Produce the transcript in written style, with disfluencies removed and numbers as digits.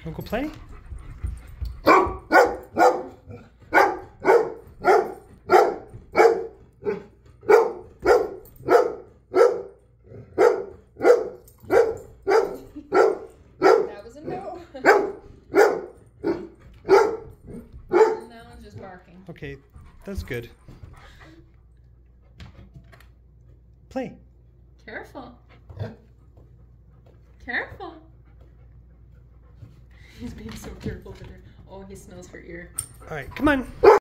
Wanna go play? That was a no. And that one's just barking. Okay, that's good. Play. Careful. Careful. He's being so careful over there. Oh, he smells her ear. All right, come on.